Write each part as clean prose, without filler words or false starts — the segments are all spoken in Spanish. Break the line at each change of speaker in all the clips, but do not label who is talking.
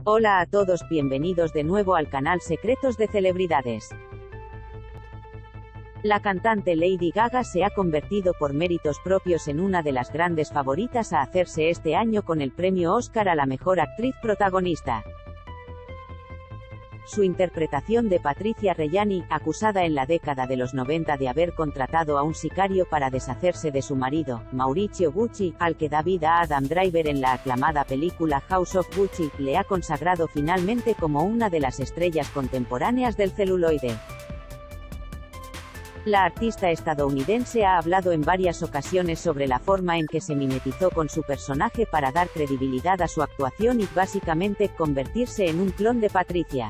Hola a todos, bienvenidos de nuevo al canal Secretos de Celebridades. La cantante Lady Gaga se ha convertido por méritos propios en una de las grandes favoritas a hacerse este año con el premio Oscar a la mejor actriz protagonista. Su interpretación de Patricia Reggiani, acusada en la década de los 90 de haber contratado a un sicario para deshacerse de su marido, Mauricio Gucci, al que da vida a Adam Driver en la aclamada película House of Gucci, le ha consagrado finalmente como una de las estrellas contemporáneas del celuloide. La artista estadounidense ha hablado en varias ocasiones sobre la forma en que se mimetizó con su personaje para dar credibilidad a su actuación y, básicamente, convertirse en un clon de Patricia.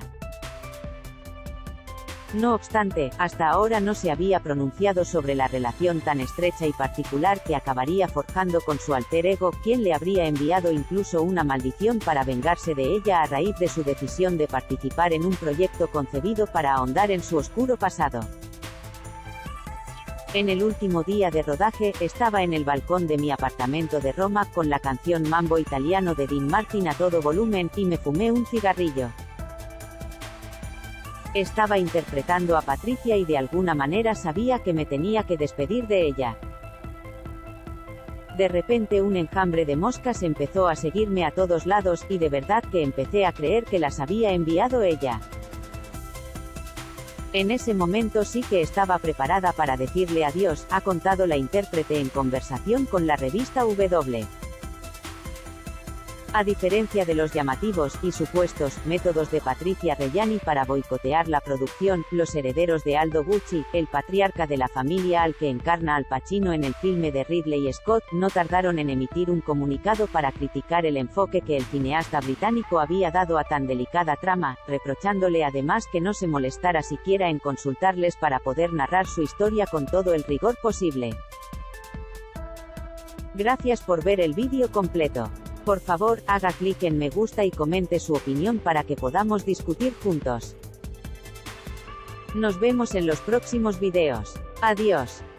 No obstante, hasta ahora no se había pronunciado sobre la relación tan estrecha y particular que acabaría forjando con su alter ego, quien le habría enviado incluso una maldición para vengarse de ella a raíz de su decisión de participar en un proyecto concebido para ahondar en su oscuro pasado. En el último día de rodaje, estaba en el balcón de mi apartamento de Roma, con la canción Mambo Italiano de Dean Martin a todo volumen, y me fumé un cigarrillo. Estaba interpretando a Patricia y de alguna manera sabía que me tenía que despedir de ella. De repente un enjambre de moscas empezó a seguirme a todos lados, y de verdad que empecé a creer que las había enviado ella. En ese momento sí que estaba preparada para decirle adiós, ha contado la intérprete en conversación con la revista W. A diferencia de los llamativos y supuestos métodos de Patricia Reggiani para boicotear la producción, los herederos de Aldo Gucci, el patriarca de la familia al que encarna Al Pacino en el filme de Ridley Scott, no tardaron en emitir un comunicado para criticar el enfoque que el cineasta británico había dado a tan delicada trama, reprochándole además que no se molestara siquiera en consultarles para poder narrar su historia con todo el rigor posible. Gracias por ver el vídeo completo. Por favor, haga clic en me gusta y comente su opinión para que podamos discutir juntos. Nos vemos en los próximos videos. Adiós.